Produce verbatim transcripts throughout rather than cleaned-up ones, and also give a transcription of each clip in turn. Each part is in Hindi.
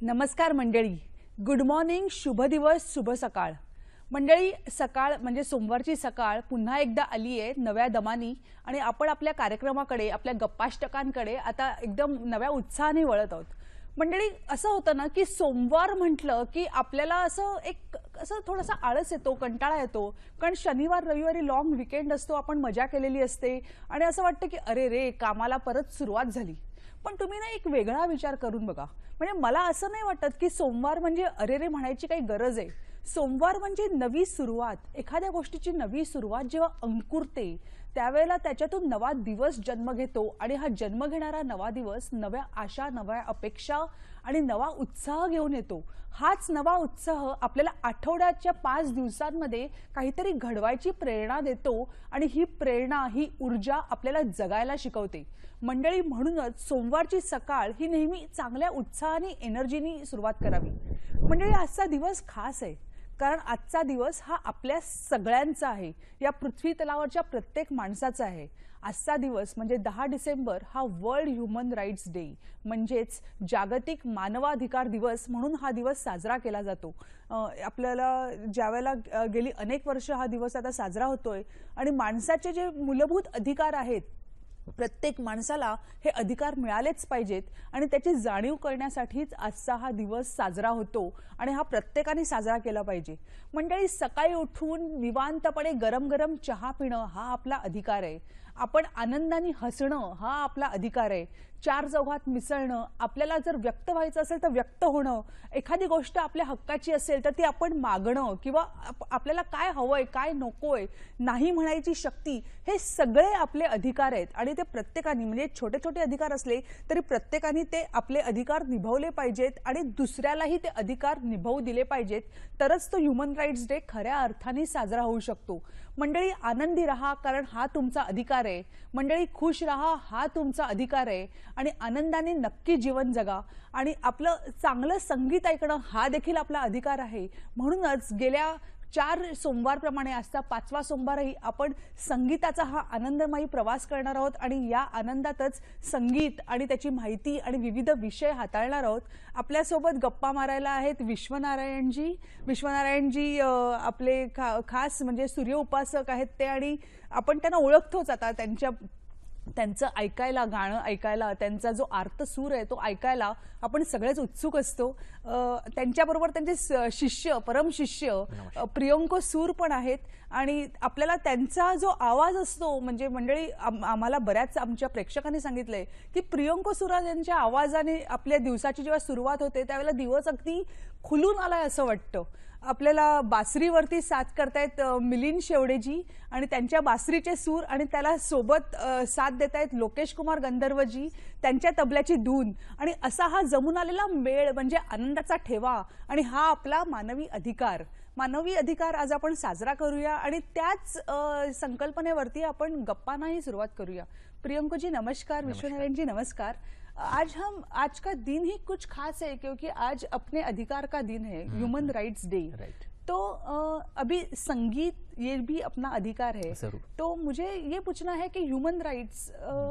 नमस्कार मंडळी, गुड मॉर्निंग, शुभ दिवस, शुभ सकाळ। मंडळी, सकाळ म्हणजे सोमवारची सकाळ पुन्हा एकदा आली आहे नव्या दमानी आणि आपण आपल्या कार्यक्रमाकडे, आपल्या गप्पाष्टकांकडे आता एकदम नव्या उत्साहाने वळत आहोत। मंडळी, असं होतं ना की सोमवार म्हटलं की आपल्याला असं एक असं थोडासा आळस येतो, कंटाळा येतो, कारण शनिवार रविवारी लॉंग वीकेंड असतो, आपण मजा केलेली असते आणि असं वाटतं की अरे रे, कामाला परत सुरुवात झाली। पण तुम्ही ना एक वेगळा विचार करून बघा, म्हणजे मला असं नाही वाटत की सोमवार म्हणजे अरे रे म्हणायची काही गरज आहे। सोमवार म्हणजे नवी सुरुवात, एखाद्या गोष्टीची नवी सुरुवात जेव्हा अंकुरते त्यावेळेला त्याच्यातून नवा दिवस जन्म घेतो आणि हा जन्म घेणारा नवा दिवस नव्या आशा, नव्या अपेक्षा आणि नवा उत्साह घेऊन येतो। हाच नवा उत्साह आपल्याला आठवड्याच्या पाच दिवसांमध्ये काहीतरी घडवायची प्रेरणा देतो आणि ही प्रेरणा, ही ऊर्जा आपल्याला जगायला शिकवते। मंडळी, म्हणूनच सोमवारची सकाळ ही नेहमी चांगल्या उत्साहाने, एनर्जीनी सुरुवात करावी। मंडळी, आजचा दिवस खास आहे, कारण आजचा दिवस हा आपल्या सगळ्यांचा आहे, या पृथ्वी तलावरच्या प्रत्येक माणसाचा आहे। आजचा दिवस म्हणजे दहा डिसेंबर हा वर्ल्ड ह्यूमन राईट्स डे म्हणजेच जागतिक मानवाधिकार दिवस म्हणून हा दिवस साजरा केला जातो। आपल्याला ज्यावेळेला गेली अनेक वर्ष हा दिवस आता साजरा होतोय आणि माणसाचे जे मूलभूत अधिकार आहेत, प्रत्येक माणसाला हे अधिकार मिळालेच पाहिजेत आणि त्याची जाणीव करण्यासाठीच आजचा हा दिवस साजरा होतो आणि हा प्रत्येकाने साजरा केला पाहिजे। मंडळी, सकाळी उठून निवांतपणे गरम गरम चहा पिणं हा आपला अधिकार आहे। आपण आनंदाने हसणं हा आपला अधिकार आहे। चार चौघात मिसळणं, आपल्याला जर व्यक्त व्हायचं असेल तर व्यक्त होणं, एखादी गोष्ट आपल्या हक्काची असेल तर ती आपण मागणं किंवा आपल्याला काय हवंय, काय नकोय, नाही म्हणायची शक्ती, हे सगळे आपले अधिकार आहेत आणि ते प्रत्येकाने, म्हणजे छोटे छोटे अधिकार असले तरी प्रत्येकाने ते आपले अधिकार निभावले पाहिजेत आणि दुसऱ्यालाही ते अधिकार निभावू दिले पाहिजेत, तरच तो ह्यूमन राईट्स डे खऱ्या अर्थाने साजरा होऊ शकतो। मंडळी, आनंदी रहा, कारण हा तुमचा अधिकार आहे। मंडळी, खुश रहा, हा तुमचा अधिकार आहे आणि आनंदाने नक्की जीवन जगा आणि आपलं चांगलं संगीत ऐकणं हा देखील आपला अधिकार आहे। म्हणूनच गेल्या चार सोमवारप्रमाणे आजचा पाचवा सोमवारही आपण संगीताचा हा आनंदमयी प्रवास करणार आहोत आणि या आनंदातच संगीत आणि त्याची माहिती आणि विविध विषय हाताळणार आहोत। आपल्यासोबत गप्पा मारायला आहेत विश्वनारायणजी। विश्वनारायणजी आपले खा खास म्हणजे सूर्य उपासक आहेत ते, आणि आपण त्यांना ओळखतोच आता, त्यांच्या त्यांचं ऐकायला, गाणं ऐकायला, त्यांचा जो आर्त सूर आहे तो ऐकायला आपण सगळेच उत्सुक असतो। त्यांच्याबरोबर त्यांचे शिष्य, परम शिष्य प्रियंको सूर पण आहेत आणि आपल्याला त्यांचा जो आवाज असतो, म्हणजे मंडळी आम्हाला बऱ्याच आमच्या प्रेक्षकांनी सांगितलंय की प्रियंको सूर यांच्या आवाजाने आपल्या दिवसाची जेव्हा सुरुवात होते त्यावेळेला दिवस अगदी खुलून आलाय असं वाटतं। आपल्याला बासरीवरती साथ करतायत मिलिंद शेवडेजी आणि त्यांच्या बासरीचे सूर, आणि त्याला सोबत साथ देतायत लोकेश कुमार गंधर्वजी, त्यांच्या तबल्याची धून, आणि असा हा जमून आलेला मेळ म्हणजे आनंदाचा ठेवा आणि हा आपला मानवी अधिकार। मानवी अधिकार आज आपण साजरा करूया आणि त्याच संकल्पनेवरती आपण गप्पांनाही सुरुवात करूया। प्रियंको जी नमस्कार, विश्वनारायण जी नमस्कार। आज हम आज का दिन ही कुछ खास है क्योंकि आज अपने अधिकार का दिन है, ह्यूमन राइट्स डे। तो अभी संगीत ये भी अपना अधिकार है, तो मुझे ये पूछना है कि ह्यूमन राइट्स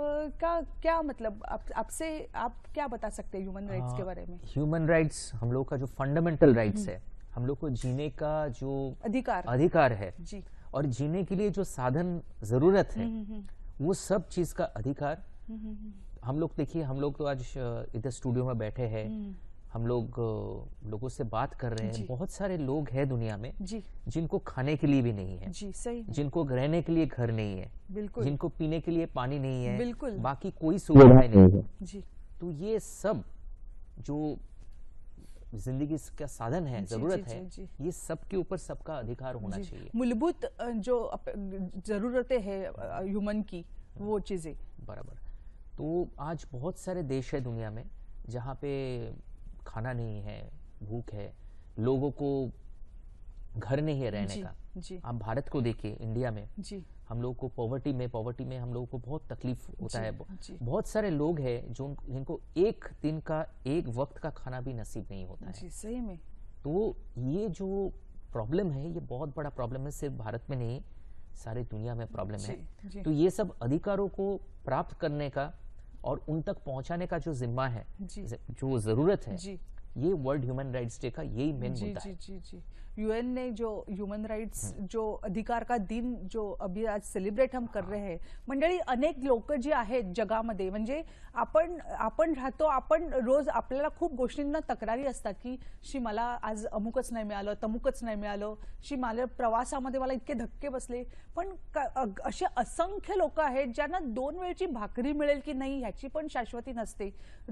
का क्या मतलब, आप आपसे आप क्या बता सकते हैं ह्यूमन राइट्स के बारे में? ह्यूमन राइट्स हम लोग का जो फंडामेंटल राइट्स है, हम लोग को जीने का जो अधिकार अधिकार है जी, और जीने के लिए जो साधन जरूरत है वो सब चीज का अधिकार हम लोग, देखिए हम लोग तो आज इधर स्टूडियो में बैठे हैं, हम लोग लोगों से बात कर रहे हैं। बहुत सारे लोग हैं दुनिया में जी, जिनको खाने के लिए भी नहीं है जी, सही, जिनको रहने के लिए घर नहीं है बिल्कुल, जिनको पीने के लिए पानी नहीं है बिल्कुल, बाकी कोई सुविधाएं नहीं है जी। तो ये सब जो जिंदगी का साधन है, जरूरत है, ये सब के ऊपर सबका अधिकार होना चाहिए। मूलभूत जो जरूरतें हैं ह्यूमन की, वो चीजें बराबर। तो आज बहुत सारे देश है दुनिया में जहाँ पे खाना नहीं है, भूख है, लोगों को घर नहीं है रहने जी, का जी। आप भारत को देखिए, इंडिया में जी, हम लोग को पॉवर्टी में पॉवर्टी में हम लोगों को बहुत तकलीफ होता जी, है जी। बहुत सारे लोग हैं जो जिनको एक दिन का, एक वक्त का खाना भी नसीब नहीं होता जी, है सही में। तो ये जो प्रॉब्लम है, ये बहुत बड़ा प्रॉब्लम है, सिर्फ भारत में नहीं, सारी दुनिया में प्रॉब्लम है जी। तो ये सब अधिकारों को प्राप्त करने का और उन तक पहुंचाने का जो जिम्मा है, जो जरूरत है, ये वर्ल्ड ह्यूमन राइट्स डे का यही मेन मुद्दा है। जी जी जी यूएन ने जो ह्यूमन राइट्स जो अधिकार का दिन जो अभी आज सेलिब्रेट हम कर रहे हैं, मंडळी अनेक लोक जी आहेत जगामध्ये, म्हणजे आपण आपण राहतो, आपण रोज आपल्याला खूप गोष्टींना तक्रारी असतात की शी मला आज अमुकच नाही मिळालं, तमुकच नाही मिळालं, शी मला प्रवासामध्ये मला इतके धक्के बसले. पण असे असंख्य लोक आहेत ज्यांना दोन वेळची भाकरी मिळेल की नाही ह्याची पण शाश्वती नसते.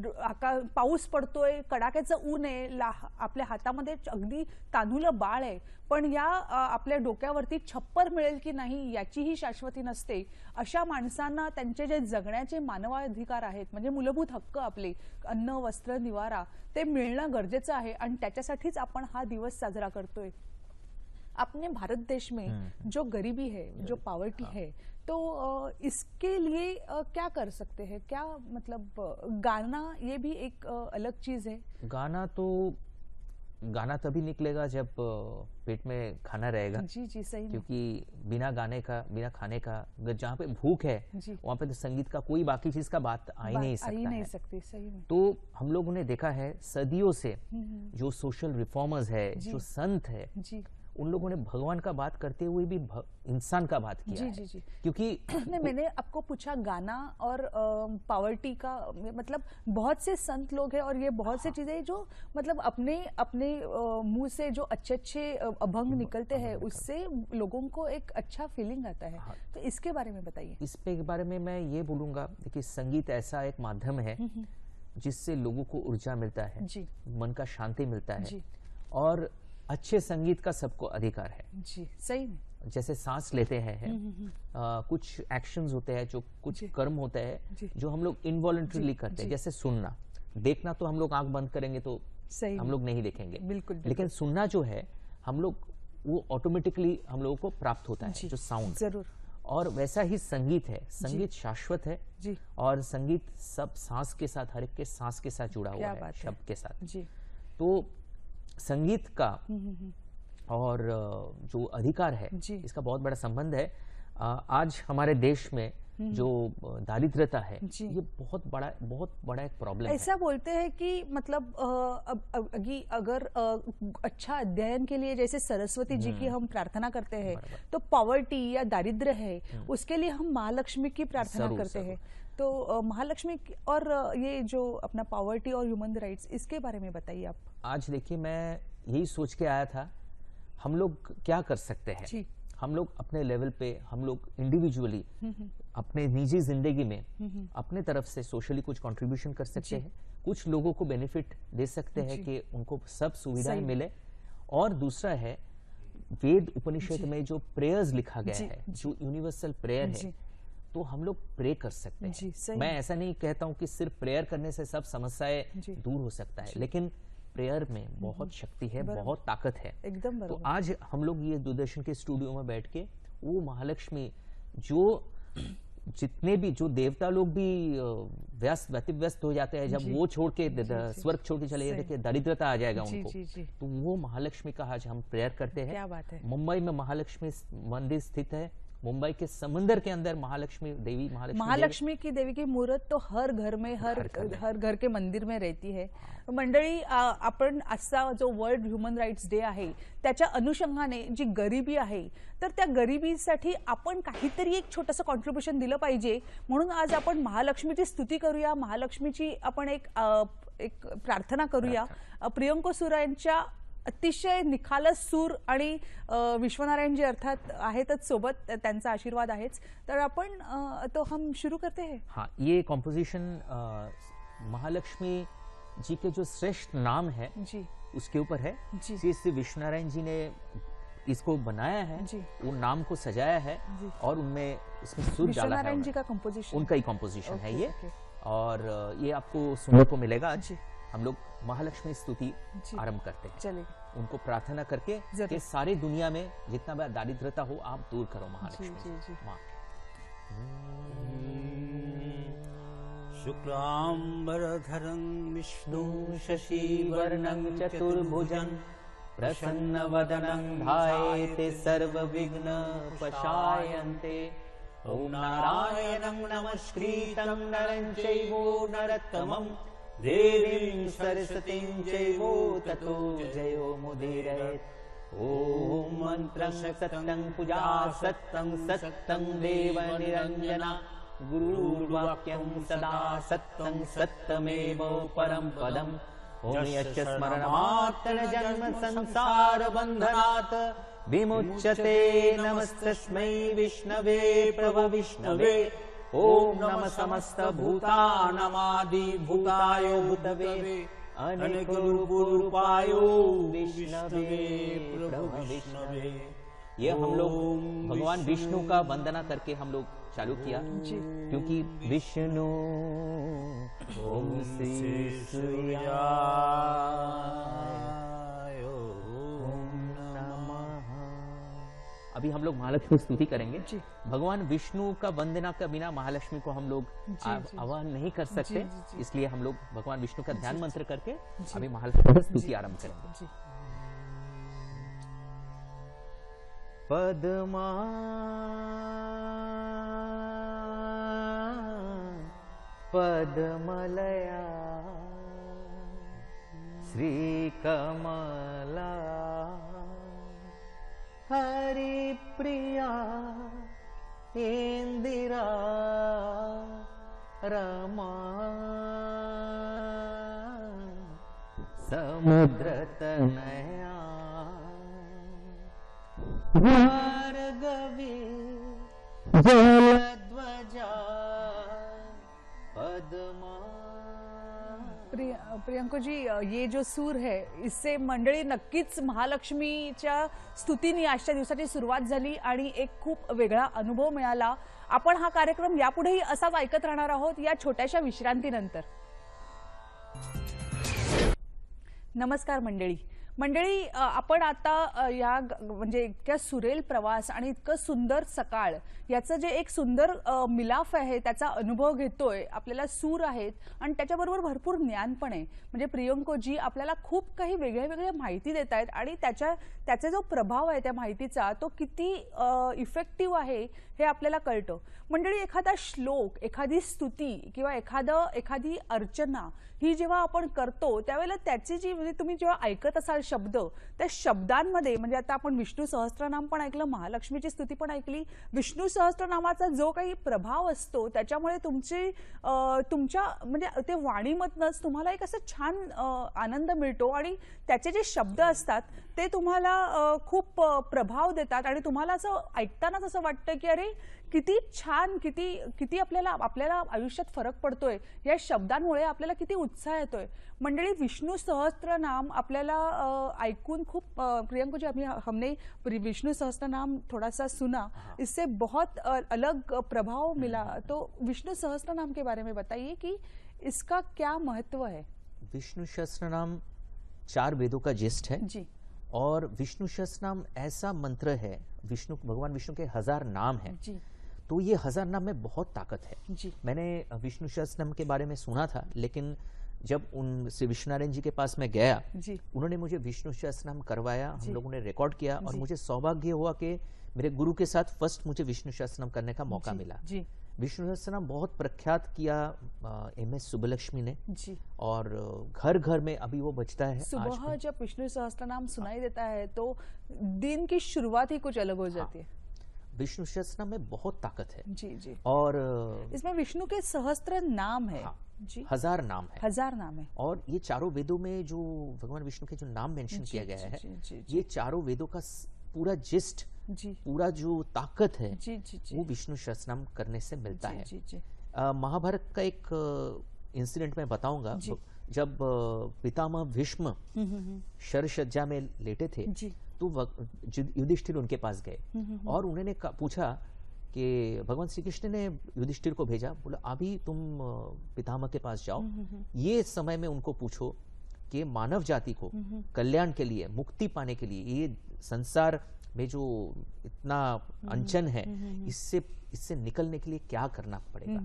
पाऊस पडतोय, कडाक्याचं ऊन आहे, आपल्या हातामध्ये अगदी तान्हुलं बाळ आहे, पण या आपल्या डोक्यावरती छप्पर मिळेल की नाही याचीही शाश्वती नसते. अशा माणसांना त्यांचे जे जगण्याचे मानवाधिकार आहेत, म्हणजे मूलभूत हक्क आपले अन्न, वस्त्र, निवारा, ते मिळणं गरजेचं आहे आणि त्याच्यासाठीच आपण हा दिवस साजरा करतोय. अपने भारत देश में जो गरीबी है, जो पावर्टी है, तो इसके लिए क्या कर सकते हैं? क्या मतलब गाना ये भी एक अलग चीज है. गाना तो गाना तभी निकलेगा जब पेट में खाना रहेगा. जी जी सही. क्योंकि बिना गाने का, बिना खाने का, अगर जहाँ पे भूख है वहाँ पे तो संगीत का कोई बाकी चीज का बात आ ही नहीं सकता ही नहीं है. सकती, सही में. तो हम लोगों ने देखा है सदियों से जो सोशल रिफॉर्मर्स है, जो संत है, जी, उन लोगों ने भगवान का बात करते हुए भी इंसान का बात किया जी, है. जी, जी. क्योंकि नहीं, मैंने आपको पूछा गाना और पावर्टी का, मतलब बहुत से संत लोग हैं और ये बहुत से चीजें जो मतलब अपने अपने मुंह से जो अच्छे अच्छे अभंग निकलते हैं उससे लोगों को एक अच्छा फीलिंग आता है. हाँ. तो इसके बारे में बताइए. इस पे के बारे में मैं ये बोलूंगा कि संगीत ऐसा एक माध्यम है जिससे लोगों को ऊर्जा मिलता है, जी, मन का शांति मिलता है, जी, और अच्छे संगीत का सबको अधिकार है. जी सही में. जैसे सांस लेते हैं है, आ, कुछ एक्शंस होते हैं, जो कुछ कर्म होते हैं जो हम लोग इनवॉलंटरीली करते हैं. जैसे सुनना, देखना तो हम लोग आंख बंद करेंगे तो सही हम लोग नहीं देखेंगे, बिल्कुल, लेकिन सुनना जो है हम लोग वो ऑटोमेटिकली हम लोगों को प्राप्त होता है, जो साउंड. जरूर. और वैसा ही संगीत है. संगीत शाश्वत है, जी, और संगीत सब सांस के साथ, हर एक के सांस के साथ जुड़ा हुआ है, शब्द के साथ. जी. तो संगीत का और जो अधिकार है इसका बहुत बड़ा संबंध है. आज हमारे देश में जो दारिद्रता है ये बहुत बड़ा बहुत बड़ा एक प्रॉब्लम है. ऐसा बोलते हैं कि मतलब अगी अगर अच्छा अध्ययन के लिए जैसे सरस्वती जी की हम प्रार्थना करते हैं तो पॉवर्टी या दारिद्र्य है उसके लिए हम महालक्ष्मी की प्रार्थना करते हैं. तो महालक्ष्मी और ये जो अपना पॉवर्टी और ह्यूमन राइट्स, इसके बारे में बताइए आप. आज देखिए, मैं यही सोच के आया था हम लोग क्या कर सकते हैं. जी. हम लोग अपने लेवल पे, हम लोग इंडिविजुअली अपने निजी जिंदगी में अपने तरफ से सोशली कुछ कंट्रीब्यूशन कर सकते हैं, कुछ लोगों को बेनिफिट दे सकते हैं कि उनको सब सुविधाएं मिले. और दूसरा है वेद उपनिषद में जो प्रेयर्स लिखा गया है, जो यूनिवर्सल प्रेयर है, तो हम लोग प्रे कर सकते हैं. मैं ऐसा नहीं कहता हूं कि सिर्फ प्रेयर करने से सब समस्याएं दूर हो सकता है, लेकिन प्रेयर में बहुत शक्ति है, बहुत ताकत है. एकदम. तो आज हम लोग ये दूरदर्शन के स्टूडियो में बैठ के वो महालक्ष्मी, जो जितने भी जो देवता लोग भी व्यस्त व्यतिव्यस्त हो जाते हैं, जब वो छोड़ के स्वर्ग छोड़ के चले जाते हैं, दरिद्रता आ जाएगा उनको, तो वो महालक्ष्मी का आज हम प्रेयर करते हैं. क्या बात है. मुंबई में महालक्ष्मी मंदिर स्थित है. मुंबई के समंदर के अंदर महालक्ष्मी देवी महालक्ष्मी महालक्ष्मी की देवी की मूर्त तो हर घर में, हर हर घर के मंदिर में रहती है. मंडळी, आपण आजचा जो वर्ल्ड ह्यूमन राइट्स डे आहे त्याच्या अनुषंगाने जी गरिबी आहे तर त्या गरिबीसाठी आपण काहीतरी एक छोटंसं कॉन्ट्रीब्युशन दिलं पाहिजे, म्हणून आज आपण महालक्ष्मीची स्तुती करूया, महालक्ष्मीची आपण एक एक प्रार्थना करूया. प्रियंका सुरा यांच्या अतिशय निखालस सूर आणि विश्वनारायण जी अर्थात आहेतच सोबत, त्यांचा आशीर्वाद आहेच. तर आपण तो हम शुरू करते हैं. हाँ, ये कॉम्पोजिशन महालक्ष्मी जी के जो श्रेष्ठ नाम है जी उसके ऊपर है. श्री श्री विश्वनारायण जी ने इसको बनाया है जी. वो नाम को सजाया है जी. और उनमें इसमें सुर डाला है. विश्वनारायण जी का कंपोजिशन, उनका ही कंपोजिशन है ये. और ये आपको सुनने को मिलेगा. आज हम लोग महालक्ष्मी स्तुति आरंभ करते हैं. चलिए, उनको प्रार्थना करके कि सारी दुनिया में जितना बड़ा दारिद्रता हो आप दूर करो महालक्ष्मी. जी, जी, जी. शुक्लांबरधरं विष्णु शशिवर्णं चतुर्भुजं प्रसन्नवदनं ध्यायेत् सर्वविघ्नोपशायन्ते. ॐ नारायणं नमस्कृतं नरं चैव नरोत्तमं देवीं सरस्वतीं चैवो ततो जयो मुदीरयेत्। ॐ मन्त्रं सत्यं पूजा सत्यं सत्यं देव निरञ्जना गुरुर्वाक्यं सदा सत्यं सत्यमेव परं पदम्। ॐ यस्य स्मरणमात्र जन्म संसार बन्धनात् विमुच्यते नमस्तस्मै विष्णवे प्रभु विष्णवे। ॐ नमः समस्त भूतानामादि भूताय भूतवे अनेक रूपायो विष्णवे प्रभु विष्णवे। ये हम लोग भगवान विष्णु का वंदना करके हम लोग चालू किया, क्योंकि विष्णु ओम श्री सूर्याय ओम नमः। अभी हम लोग महालक्ष्मी स्तुति करेंगे। भगवान विष्णु का वंदना का बिना महालक्ष्मी को हम लोग आवाहन नहीं कर सकते, इसलिए हम लोग भगवान विष्णु का ध्यान मंत्र करके अभी महालक्ष्मी की स्तुति आरंभ करेंगे। पद्मा पद्मलया श्रीकमला हरिप्रिया इंदिरा रमा समुद्रतनया भार्गवी जलध्वजा पद्मा। प्रियंको जी, ये जो सूर है इससे मंडळी नक्कीच महालक्ष्मीच्या स्तुतीने आजच्या दिवसाची सुरुवात झाली आणि एक खूप वेगळा अनुभव मिळाला। आपण हा कार्यक्रम यापुढेही असाच ऐकत राहणार आहोत या छोट्याशा विश्रांतीनंतर। नमस्कार मंडळी मंडळी आपण आता या म्हणजे इतक्या सुरेल प्रवास आणि इतकं सुंदर सकाळ याचं जे एक सुंदर मिलाफ आहे त्याचा अनुभव घेतोय। आपल्याला सूर आहेत आणि त्याच्याबरोबर भरपूर ज्ञान पण आहे। म्हणजे प्रियंकोजी आपल्याला खूप काही वेगळ्या वेगळ्या माहिती देत आहेत आणि त्याच्या त्याचा जो प्रभाव आहे त्या माहितीचा तो किती इफेक्टिव्ह आहे हे आपल्याला कळतं। मंडळी एखादा श्लोक, एखादी स्तुती किंवा एखादं एखादी अर्चना ही जेव्हा आपण करतो त्यावेळेला त्याची जी म्हणजे तुम्ही जेव्हा ऐकत असाल शब्द, त्या शब्दांमध्ये म्हणजे आता आपण विष्णू सहस्त्रनाम पण ऐकलं, महालक्ष्मीची स्तुती पण ऐकली, विष्णू सहस्त्रनामाचा जो काही प्रभाव असतो त्याच्यामुळे तुमची तुमच्या म्हणजे ते वाणीमधनच तुम्हाला एक असं छान आनंद मिळतो आणि त्याचे जे शब्द असतात ते तुम्हाला खूप प्रभाव देतात आणि तुम्हाला असं ऐकतानाच असं वाटतं की अरे किती छान, किती किती आपल्याला आपल्याला आयुष्यात फरक पडतोय या शब्दांमुळे, आपल्याला किती उत्साह येतोय। मंडळी विष्णू सहस्त्रनाम आपल्याला ऐकून खूप प्रियंको जी अभी हमने विष्णु सहस्त्रनाम थोड़ा सा सुना, इससे बहुत अलग प्रभाव मिला। तो विष्णु सहस्त्रनाम के बारे में बताइए कि इसका क्या महत्व है। विष्णु सहस्त्रनाम चार वेदों का जिस्ट है जी, और विष्णु सहस्त्रनाम ऐसा मंत्र है, विष्णु भगवान विष्णु के हजार नाम हैं जी, तो ये हजार नाम में बहुत ताकत है जी। मैंने विष्णु सहस्त्रनाम के बारे में सुना था, लेकिन जब उन श्री विष्णुनारायण जी के पास मैं गया जी, उन्होंने मुझे विष्णु सहस्त्रनाम करवाया, हम लोगों ने रिकॉर्ड किया और मुझे सौभाग्य हुआ कि मेरे गुरु के साथ फर्स्ट मुझे विष्णु सहस्त्रनाम करने का मौका मिला जी। विष्णु सहस्त्रनाम बहुत प्रख्यात किया एम एस सुब्बलक्ष्मी ने जी, और घर घर में अभी वो बजता है। सुबह जब विष्णु सहस्त्रनाम सुनाई देता है तो दिन की शुरुआत ही कुछ अलग हो जाती है। विष्णु सहस्त्रनाम में बहुत ताकत है जी जी, और इसमें विष्णु के सहस्त्र नाम है जी, हजार नाम है, हजार नाम है। और ये चारों वेदों में जो भगवान विष्णु के जो नाम मेंशन किया गया है, जी, जी, जी, ये चारों वेदों का पूरा जिस्ट, जी, पूरा जो ताकत है जी, जी, जी, वो विष्णु सहस्त्रनाम करने से मिलता जी, है। जी, जी, महाभारत का एक इंसिडेंट मैं बताऊंगा। जब पितामह भीष्म शरशज्जा में लेटे थे जी, तो युधिष्ठिर उनके पास गए और उन्होंने पूछा कि भगवान श्री कृष्ण ने युधिष्ठिर को भेजा, बोला अभी तुम पितामह के पास जाओ, ये समय में उनको पूछो कि मानव जाति को कल्याण के लिए, मुक्ति पाने के लिए, ये संसार में जो इतना अनशन है इससे इससे निकलने के लिए क्या करना पड़ेगा।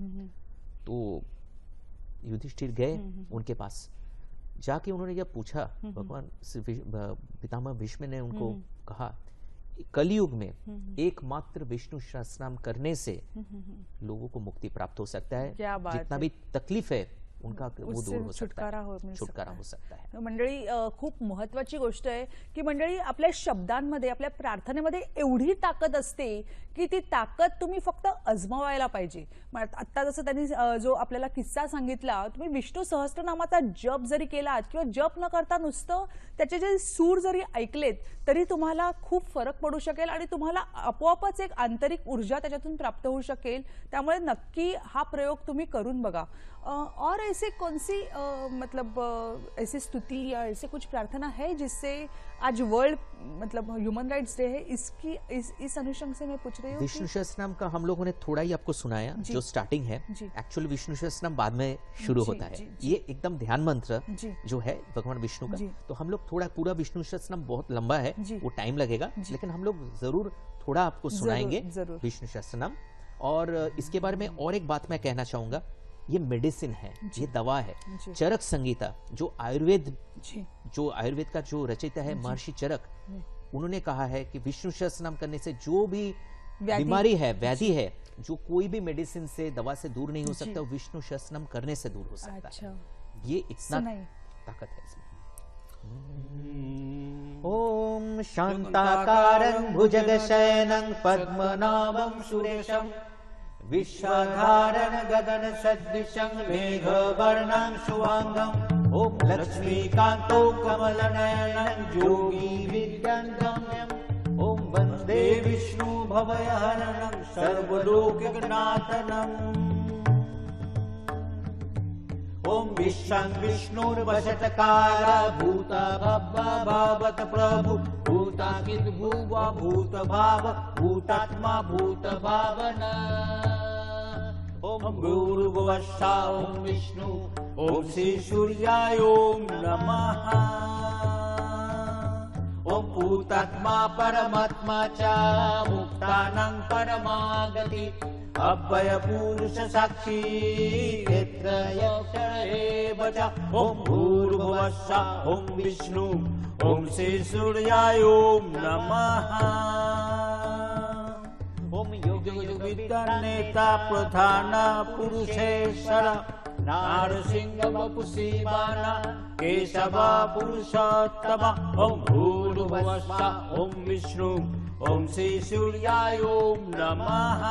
तो युधिष्ठिर गए उनके पास, जाके उन्होंने जब पूछा, भगवान पितामह भीष्म ने उनको कहा कलयुग में एकमात्र विष्णु सहस्त्रनाम करने से लोगों को मुक्ति प्राप्त हो सकता है, जितना भी तकलीफ है उनका वो उससे दूर हो सकता छुटकारा हो है मिल छुटकारा सकता हो सकता है. मंडळी अ, खूप महत्वाची गोष्ट आहे की मंडळी आपल्या शब्दांमध्ये आपल्या प्रार्थनेमध्ये एवढी ताकद असते की ती ताकद तुम्ही फक्त अजमावायला पाहिजे. मग आता जसं त्यांनी अ, जो आपल्याला किस्सा सांगितला, तुम्ही विष्णू सहस्त्रनामाचा जप जरी केलात किंवा जप न करता नुसतं त्याचे जे सूर जरी ऐकलेत तरी तुम्हाला खूप फरक पडू शकेल आणि तुम्हाला आपोआपच एक आंतरिक ऊर्जा त्याच्यातून प्राप्त होऊ शकेल. त्यामुळे नक्की हा प्रयोग तुम्ही करून बघा. अ, और ऐसे कौन सी अ, मतलब अ, ऐसी स्तुति या ऐसे कुछ प्रार्थना है जिससे आज वर्ल्ड मतलब ह्यूमन राइट्स डे है, इसकी इस इस अनुषंग से मैं पूछ रही हूँ. विष्णु सहस्त्रनाम का हम लोगों ने थोड़ा ही आपको सुनाया जो स्टार्टिंग है. एक्चुअली विष्णु सहस्त्रनाम बाद में शुरू जी, होता है. जी, जी. ये एकदम ध्यान मंत्र जी. जो है भगवान विष्णु का. जी. तो हम लोग थोड़ा पूरा विष्णु सहस्त्रनाम बहुत लंबा है, जी. वो टाइम लगेगा, लेकिन हम लोग जरूर थोड़ा आपको सुनाएंगे जरूर. विष्णु सहस्त्रनाम. और इसके बारे में और एक बात मैं कहना चाहूंगा, ये मेडिसिन है, ये दवा है. चरक संगीता जो आयुर्वेद जी. जो आयुर्वेद का जो रचयिता है महर्षि चरक, उन्होंने कहा है कि विष्णु सहस्त्रनाम करने से जो भी बीमारी है, व्याधि है, जो कोई भी मेडिसिन से दवा से दूर नहीं हो सकता, वो विष्णु सहस्त्रनाम करने से दूर हो सकता अच्छा. है. ये इतना सुनाइए. ताकत है इसमें. ॐ शान्ताकारं भुजगशयनं पद्मनाभं सुरेशं विश्वधारण गगन सदृशं मेघवर्णं शुभांगं ॐ लक्ष्मीकान्तो कमलनयनं योगी विद्यागम्यं ॐ वन्दे विष्णु भवहरणं सर्वलोकनाथनम् ॐ विश्वं विष्णुर्वशतकाल भूत भावत प्रभु भूताकित भूवा भूत भाव भूतात्मा भूत भावना ॐ गुरुर्वशा ॐ विष्णु ॐ श्री सूर्याय ॐ नमः ॐ भूतात्मा परमात्मा च मुक्तानां परमागति अव्यय पुरुष साक्षी यत्र यत्र एव च ॐ भूर्भुवस्सुः ॐ विष्णु ॐ श्री सूर्याय ॐ नमः ॐ योग विद्यानेता प्रधान पुरुषेश्वर नारसिंह वपुषीमाना केशव पुरुषोत्तम ॐ भूर्भुवस्सुः ॐ विष्णु ॐ श्री सूर्याय ॐ नमः.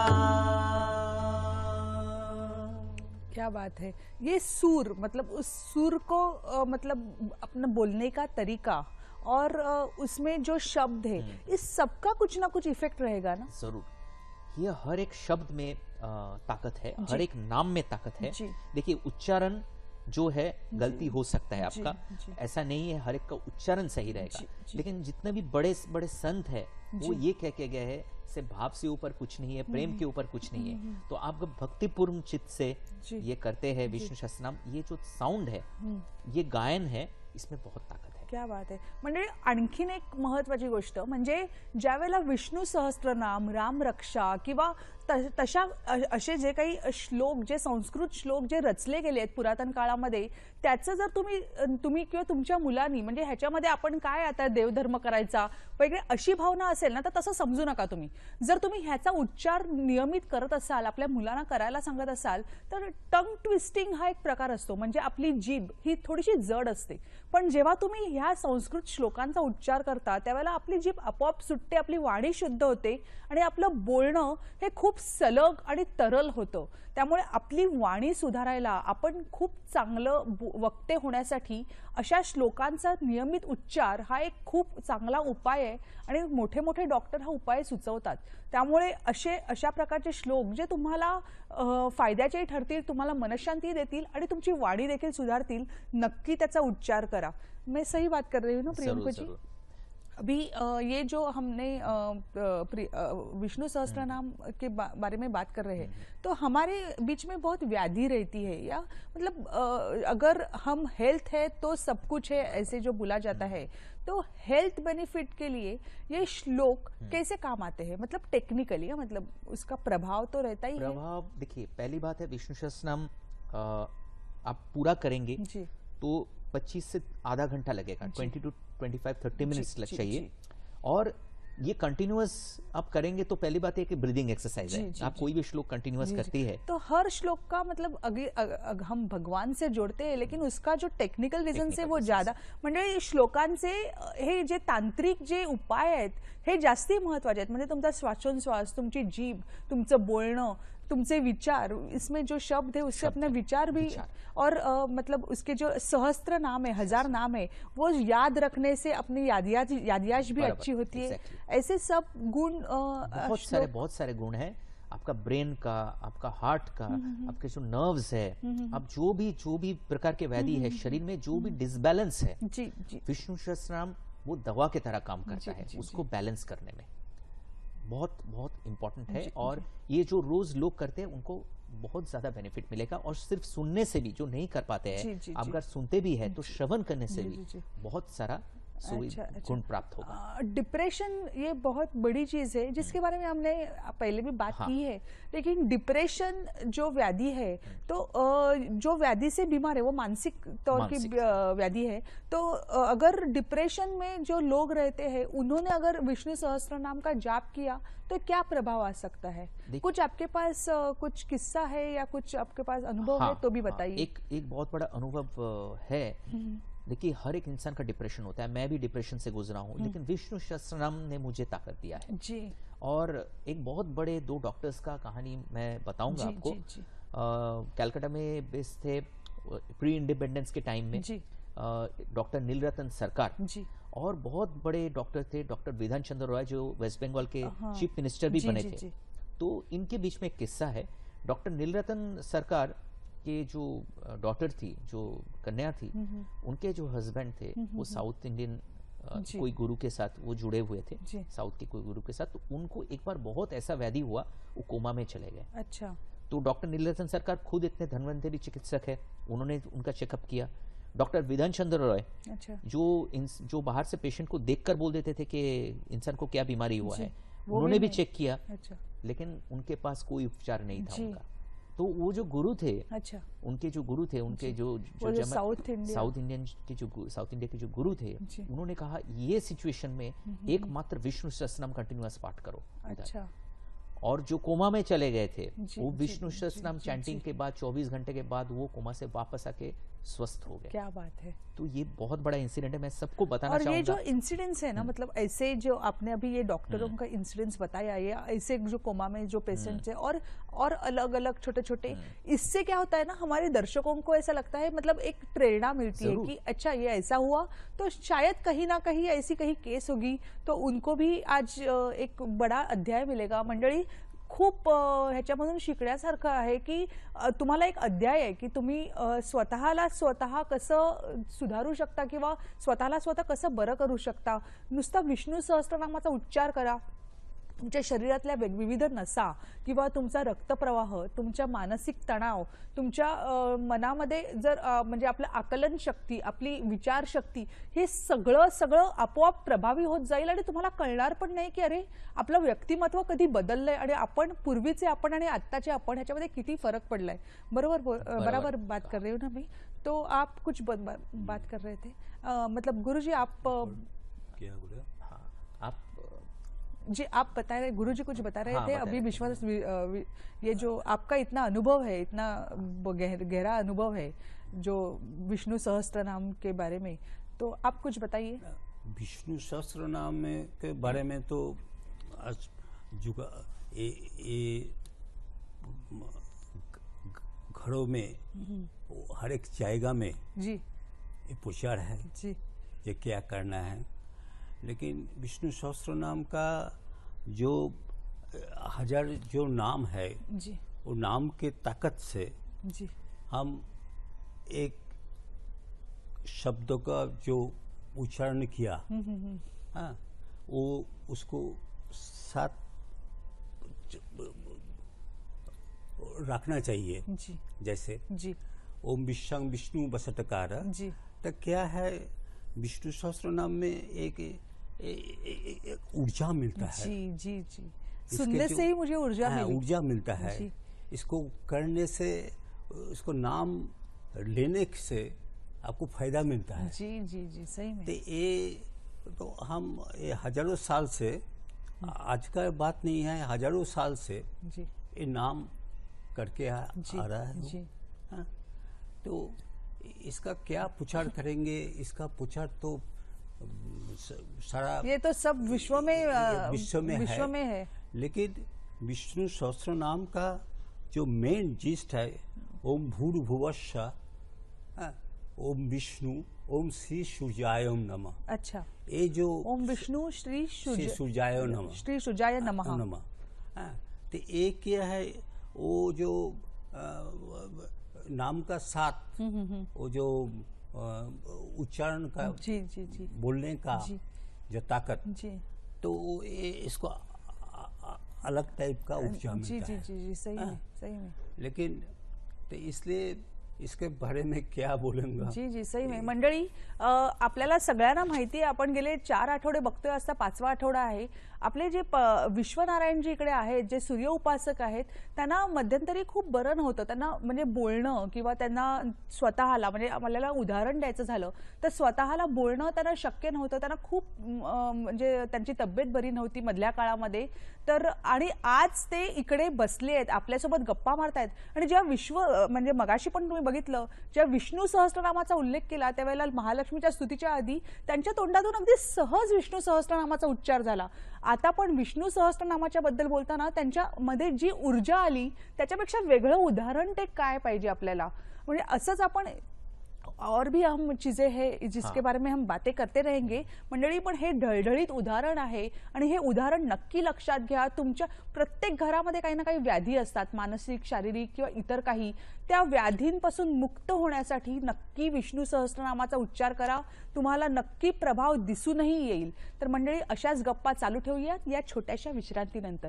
क्या बात है. ये सूर मतलब उस सूर को आ, मतलब अपना बोलने का तरीका और आ, उसमें जो शब्द है, इस सबका कुछ ना कुछ इफेक्ट रहेगा ना. जरूर. ये हर एक शब्द में आ, ताकत है, हर एक नाम में ताकत है. देखिए उच्चारण जो है गलती हो सकता है आपका, जी, जी. ऐसा नहीं है हर एक का उच्चारण सही रहेगा, जी, जी. लेकिन जितने भी बड़े बड़े संत है वो ये कह के गए हैं से भाव से ऊपर कुछ नहीं है, प्रेम के ऊपर कुछ नहीं है. तो आप भक्तिपूर्ण चित्त से ये करते हैं विष्णु सहस्त्रनाम, ये जो साउंड है, ये गायन है, इसमें बहुत ताकत है. क्या बात आहे. म्हणजे आणखीन एक महत्वाची गोष्ट म्हणजे ज्यावेळेला विष्णू सहस्त्रनाम, राम रक्षा किंवा तशा असे जे काही श्लोक, जे संस्कृत श्लोक जे रचले गेले आहेत पुरातन काळामध्ये, त्याचं जर तुम्ही तुम्ही किंवा तुमच्या मुलांनी म्हणजे ह्याच्यामध्ये आपण काय आता देवधर्म करायचा वगैरे अशी भावना असेल ना, तर तसं समजू नका तुम्ही. जर तुम्ही ह्याचा उच्चार नियमित करत असाल, आपल्या मुलांना करायला सांगत असाल, तर टंग ट्विस्टिंग हा एक प्रकार असतो. म्हणजे आपली जीभ ही थोडीशी जड असते, पण जेव्हा तुम्ही ह्या संस्कृत श्लोकांचा उच्चार करता त्यावेळेला आपली जीभ आपोआप सुटते, आपली वाणी शुद्ध होते आणि आपलं बोलणं हे खूप सलग आणि तरल होतं. त्यामुळे आपली वाणी सुधारायला, आपण खूप चांगलं वक्ते होण्यासाठी अशा श्लोकांचा नियमित उच्चार हा एक खूप चांगला उपाय आहे आणि मोठे मोठे डॉक्टर हा उपाय सुचवतात. त्यामुळे असे अशा प्रकारचे श्लोक जे तुम्हाला फायद्याचे ठरतील, तुम्हाला मनशांती देतील आणि तुमची वाणी देखील सुधारतील, नक्की त्याचा उच्चार करा. मैं सही बात कर रही हूँ ना प्रियंका जी? अभी आ, ये जो हमने आ, आ, विष्णु सहस्त्रनाम के बा, बारे में बात कर रहे हैं, तो हमारे बीच में बहुत व्याधि रहती है, या मतलब आ, अगर हम हेल्थ है तो सब कुछ है, ऐसे जो बोला जाता है, तो हेल्थ बेनिफिट के लिए ये श्लोक कैसे काम आते हैं, मतलब टेक्निकली, मतलब उसका प्रभाव तो रहता ही है. प्रभाव देखिए, पहली बात है विष्णु सहस्त्रनाम आप पूरा करेंगे जी. तो पच्चीस से आधा घंटा लगेगा, twenty two twenty five thirty minutes लग चाहिए. और ये कंटिन्यूअस आप करेंगे तो पहली बात है कि ब्रीदिंग एक्सरसाइज है, आप कोई भी श्लोक कंटिन्यूअस करती है तो हर श्लोक का मतलब अगे अग, अग, हम भगवान से जोडते हैं, लेकिन उसका जो टेक्निकल रिझन से वो ज्यादा म्हणजे श्लोकांचे हे जे तांत्रिक जे उपाय आहेत हे जास्ती महत्वाचे आहेत. म्हणजे तुमचा श्वासोच्छ्वास, तुमची जीभ, तुमचं बोलणं, तुमचे विचार, इसमें जो शब्द है उससे अपने विचार भी विचार. और आ, मतलब उसके जो सहस्त्र नाम है, हजार नाम है, वो याद रखने से अपनी यादियाज यादियाश भी अच्छी होती है. ऐसे सब गुण बहुत सारे बहुत सारे गुण हैं आपका ब्रेन का, आपका हार्ट का, आपके जो नर्व्स है, आप जो भी जो भी प्रकार के व्याधि है शरीर में, जो भी डिसबैलेंस है, जी जी विष्णु सहस्त्रनाम वो दवा के तरह काम करता है उसको बैलेंस करने में. बहुत बहुत इंपॉर्टेंट है और ये जो रोज लोग करते हैं उनको बहुत ज्यादा बेनिफिट मिलेगा. और सिर्फ सुनने से भी जो नहीं कर पाते हैं, आप अगर सुनते भी है तो श्रवण करने से भी बहुत सारा अच्छा, गुण प्राप्त होगा. डिप्रेशन ये बहुत बड़ी चीज है जिसके बारे में हमने पहले भी बात हाँ. की है, लेकिन डिप्रेशन जो व्याधि है तो जो व्याधि से बीमार है वो मानसिक तौर की व्याधि है. तो अगर डिप्रेशन में जो लोग रहते हैं उन्होंने अगर विष्णु सहस्त्र नाम का जाप किया तो क्या प्रभाव आ सकता है? कुछ आपके पास कुछ किस्सा है या कुछ आपके पास अनुभव हाँ, है तो भी बताइए. एक एक बहुत बड़ा अनुभव है. देखिए हर एक इंसान का डिप्रेशन होता है, मैं भी डिप्रेशन से गुजरा हूँ, लेकिन विष्णु सहस्त्रनाम ने मुझे ताकत दिया है जी. और एक बहुत बड़े दो डॉक्टर्स का कहानी मैं बताऊंगा आपको. कलकत्ता में बेस थे प्री इंडिपेंडेंस के टाइम में डॉक्टर नीलरतन सरकार जी. और बहुत बड़े डॉक्टर थे डॉक्टर विधान चंद्र रॉय जो वेस्ट बंगाल के चीफ मिनिस्टर भी जी, बने जी, थे जी. तो इनके बीच में एक किस्सा है. डॉक्टर नीलरतन सरकार के जो डॉटर थी, जो कन्या थी, उनके जो हस्बैंड थे वो साउथ इंडियन कोई गुरु के साथ वो जुड़े हुए थे, साउथ के कोई गुरु के साथ. तो उनको एक बार बहुत ऐसा व्याधि हुआ, वो कोमा में चले गए. अच्छा. तो डॉक्टर नीलरतन सरकार खुद इतने धनवंतरी चिकित्सक है, उन्होंने उनका चेकअप किया. डॉक्टर विधान चंद्र रॉय अच्छा. जो जो बाहर से पेशेंट को देखकर बोल देते थे कि इंसान को क्या बीमारी हुआ है, उन्होंने भी चेक किया. अच्छा. लेकिन उनके पास कोई उपचार नहीं था उनका. तो वो जो गुरु थे, अच्छा, उनके जो गुरु थे, उनके जो, जो, जो साउथ इंडिया साउथ इंडियन के जो साउथ इंडिया के जो गुरु थे, उन्होंने कहा ये सिचुएशन में एकमात्र विष्णु सहस्त्रनाम कंटिन्यूअस पाठ करो. अच्छा. और जो कोमा में चले गए थे वो विष्णु सहस्त्रनाम चैंटिंग के बाद चौबीस घंटे के बाद वो कोमा से वापस आके स्वस्थ हो गए. क्या बात है. तो ये बहुत बड़ा इंसिडेंट है, मैं सबको बताना और चाहूंगा. ये जो इंसिडेंट्स है ना, मतलब ऐसे जो आपने अभी ये डॉक्टरों का इंसिडेंट्स बताया, ये ऐसे जो कोमा में जो पेशेंट्स है और और अलग अलग छोटे छोटे, इससे क्या होता है ना, हमारे दर्शकों को ऐसा लगता है, मतलब एक प्रेरणा मिलती है कि अच्छा ये ऐसा हुआ तो शायद कहीं ना कहीं ऐसी कहीं केस होगी तो उनको भी आज एक बड़ा अध्याय मिलेगा. मंडळी खूप ह्याच्यामधून शिकण्यासारखं आहे की तुम्हाला एक अध्याय आहे की तुम्ही स्वतःला स्वतः कसं सुधारू शकता किंवा स्वतःला स्वतः कसं बरं करू शकता. नुसता विष्णू सहस्त्रनामाचा उच्चार करा, तुमच्या शरीरातल्या विविध नसा किंवा तुमचा रक्तप्रवाह, तुमच्या मानसिक तणाव, तुमच्या मनामध्ये जर म्हणजे आपलं आकलन शक्ती, आपली विचार शक्ती, हे सगळं सगळं आपोआप प्रभावी होत जाईल आणि तुम्हाला कळणार पण नाही की अरे आपलं व्यक्तिमत्व कधी बदललंय आणि आपण पूर्वीचे आपण आणि आत्ताचे आपण ह्याच्यामध्ये किती फरक पडलाय. बरोबर बराबर बात कर रहे हो ना मी. तो आप कुछ बात कर रहे थे, मतलब गुरुजी आप क्या बोले? आप जी आप बता रहे, गुरुजी कुछ बता रहे हाँ, थे अभी विश्वास. ये जो आपका इतना अनुभव है, इतना गहरा अनुभव है जो विष्णु सहस्त्र नाम के बारे में, तो आप कुछ बताइए. विष्णु सहस्त्र नाम में के बारे में तो आज जुगा ये, ये घरों में हर एक जायगा में जी ये प्रचार है जी, ये क्या करना है. लेकिन विष्णु सहस्त्र नाम का जो हजार जो नाम है जी, वो नाम के ताकत से जी हम एक शब्द का जो उच्चारण किया, हाँ, वो उसको साथ रखना चाहिए जी. जैसे जी ओम विश्वं विष्णु वसटकार जी. तो क्या है विष्णु सहस्त्र नाम में एक, एक, एक, एक ऊर्जा मिलता है. जी जी जी. सुनने से ही मुझे ऊर्जा हाँ, मिली. ऊर्जा मिलता है. इसको करने से, इसको नाम लेने से आपको फायदा मिलता है. जी जी जी सही में. तो ये तो हम ये हजारों साल से आज का बात नहीं है, हजारों साल से जी ये नाम करके आ, आ रहा है जी। हाँ? तो इसका क्या पुचार करेंगे, इसका पुचार तो सारा ये तो सब विश्व में आ, विश्व में विश्व है, में है। लेकिन विष्णु सहस्त्र नाम का जो मेन जिस्ट है, ओम भूर्भुवस्सुः, हाँ, ओम विष्णु, ओम श्री सूर्याय नमः। अच्छा, ये जो ओम विष्णु श्री श्री सूर्याय नमः, श्री सूर्याय नमः नमः, हाँ, तो एक क्या है वो जो आ, नाम का साथ वो जो उच्चारण का जी जी जी बोलने का जी। जो ताकत, जी तो ये इसको आ, आ, अलग टाइप का ऊर्जा जी मिलता जी है। जी जी सही में सही में लेकिन तो इसलिए इसके बारे में क्या बोलूंगा। जी जी सही में मंडळी, अ, आपल्याला सगळ्यांना माहिती आहे, आपण गेले चार आठवडे बघतोय, असता पाचवा आठवडा आहे। आपले जे विश्वनारायणजी इकडे आहेत, जे सूर्य उपासक आहेत, त्यांना मध्यंतरी खूप बरं नव्हतं, त्यांना म्हणजे बोलणं किंवा त्यांना स्वतःला म्हणजे आपल्याला उदाहरण द्यायचं झालं तर स्वतःला बोलणं त्यांना शक्य नव्हतं, त्यांना खूप म्हणजे त्यांची तब्येत बरी नव्हती मधल्या काळामध्ये। तर आणि आज ते इकडे बसले आहेत, आपल्यासोबत गप्पा मारतायत, आणि जेव्हा विश्व म्हणजे मगाशी पण तुम्ही बघितलं, जेव्हा विष्णू सहस्त्रनामाचा उल्लेख केला त्यावेळेला महालक्ष्मीच्या स्तुतीच्या आधी त्यांच्या तोंडातून अगदी सहज विष्णू सहस्त्रनामाचा उच्चार झाला। आता पण विष्णू सहस्त्रनामाच्या बद्दल बोलताना त्यांच्यामध्ये जी ऊर्जा आली त्याच्यापेक्षा वेगळं उदाहरण ते काय पाहिजे आपल्याला, म्हणजे असंच आपण और भी हम चीजें हैं जिसके बारे में हम बातें करते रहेंगे मंडळी, पण हे ढळढळीत उदाहरण आहे आणि हे उदाहरण नक्की लक्षात घ्या। तुमच्या प्रत्येक घरामध्ये काही ना काही व्याधी असतात, मानसिक, शारीरिक किंवा इतर काही, त्या व्याधींपासून मुक्त होण्यासाठी नक्की विष्णू सहस्त्रनामाचा उच्चार करा, तुम्हाला नक्की प्रभाव दिसूनही येईल। तर मंडळी, अशाच गप्पा चालू ठेवूयात या छोट्याशा विश्रांतीनंतर।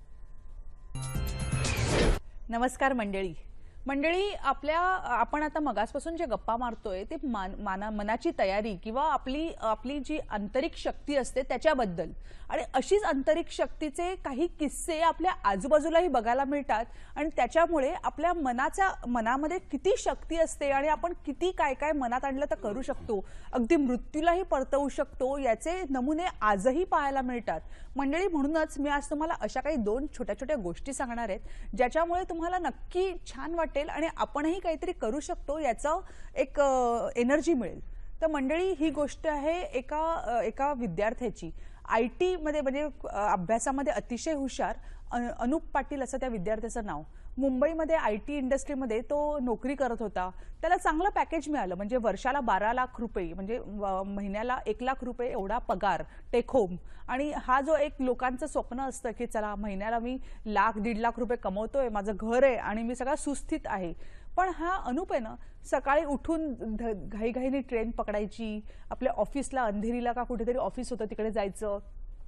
नमस्कार मंडळी मंडळी आपल्या आपण आता मगासपासून जे गप्पा मारतोय ते माना मनाची तयारी किंवा आपली आपली जी आंतरिक शक्ती असते त्याच्याबद्दल, आणि अशीच आंतरिक शक्तीचे काही किस्से आपल्या आजूबाजूलाही बघायला मिळतात, आणि त्याच्यामुळे आपल्या मनाच्या मनामध्ये किती शक्ती असते आणि आपण किती काय काय मनात आणलं तर करू शकतो, अगदी मृत्यूलाही परतवू शकतो, याचे नमुने आजही पाहायला मिळतात मंडळी। म्हणूनच मी आज तुम्हाला अशा काही दोन छोट्या छोट्या गोष्टी सांगणार आहेत ज्याच्यामुळे तुम्हाला नक्की छान वाटेल आणि आपणही काहीतरी करू शकतो याचं एक एनर्जी मिळेल। तर मंडळी, ही गोष्ट आहे एका एका विद्यार्थ्याची, आय टी मध्ये म्हणजे अभ्यासामध्ये अतिशय हुशार अनुप पाटील असं त्या विद्यार्थ्याचं नाव। मुंबईमध्ये आय टी इंडस्ट्रीमध्ये तो नोकरी करत होता, त्याला चांगलं पॅकेज मिळालं, म्हणजे वर्षाला बारा लाख रुपये म्हणजे महिन्याला एक लाख रुपये एवढा पगार टेक होम। आणि हा जो एक लोकांचं स्वप्न असतं की चला महिन्याला मी लाख दीड लाख रुपये कमवतोय, माझं घर आहे आणि मी सगळा सुस्थित आहे, पण हा अनुप आहे ना, सकाळी उठून घाईघाईने ट्रेन पकडायची, आपल्या ऑफिसला अंधेरीला का कुठेतरी ऑफिस होतं तिकडे जायचं,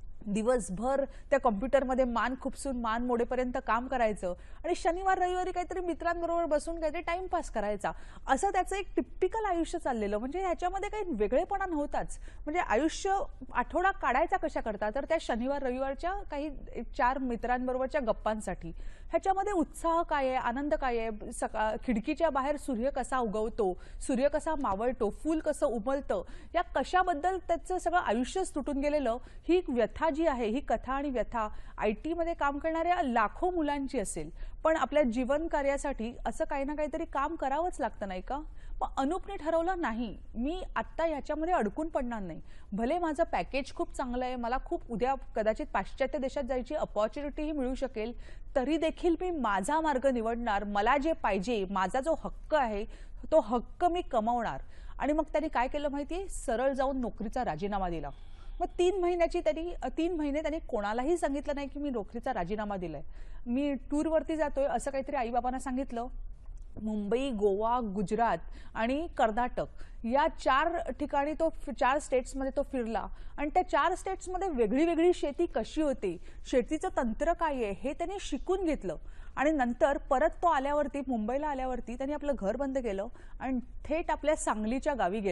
दिवसभर त्या कॉम्प्युटरमध्ये मान खुपसून मान मोडेपर्यंत काम करायचं, आणि शनिवार रविवारी काहीतरी मित्रांबरोबर बसून काहीतरी टाइमपास करायचा, असं त्याचं एक टिपिकल आयुष्य चाललेलं। म्हणजे ह्याच्यामध्ये काही वेगळेपणा नव्हताच, म्हणजे आयुष्य आठवडा काढायचा कशा करता तर त्या शनिवार रविवारच्या काही चार मित्रांबरोबरच्या गप्पांसाठी। ह्याच्यामध्ये उत्साह काय आहे, आनंद काय आहे, सकाळ खिडकीच्या बाहेर सूर्य कसा उगवतो, सूर्य कसा मावळतो, फूल कसं उमलतं, या कशाबद्दल त्याचं सगळं आयुष्यच तुटून गेलेलं, ही व्यथा जी आहे, ही कथा आणि व्यथा आय टी मध्ये काम करणाऱ्या लाखो मुलांची असेल। पण आपल्या जीवन कार्यासाठी असं काही ना काहीतरी काम करावंच लागतं नाही का? मग अनुपने ठरवलं नाही, मी आत्ता याच्यामध्ये अडकून पडणार नाही, भले माझं पॅकेज खूप चांगलं आहे, मला खूप उद्या कदाचित पाश्चात्य देशात जायची अपॉर्च्युनिटीही मिळू शकेल, तरी देखील मी माझा मार्ग निवडणार, मला जे पाहिजे, माझा जो हक्क आहे तो हक्क मी कमवणार। आणि मग त्यांनी काय केलं माहितीये, सरळ जाऊन नोकरीचा राजीनामा दिला। मग तीन महिन्याची त्यांनी तीन महिने त्यांनी कोणालाही सांगितलं नाही की मी नोकरीचा राजीनामा दिलाय, मी टूरवरती जातोय असं काहीतरी आई बाबांना सांगितलं। मुंबई, गोवा, गुजरात आणि कर्नाटक या चार ठिकाणी तो चार स्टेट्समध्ये तो फिरला, आणि त्या चार स्टेट्समध्ये वेगळी वेगळी शेती कशी होते, शेतीचं तंत्र काय आहे हे त्यांनी शिकून घेतलं। आणि नंतर परत तो आल्यावरती मुंबईला आल्यावरती त्यांनी आपलं घर बंद केलं आणि थेट आपल्या सांगलीच्या गावी गेला।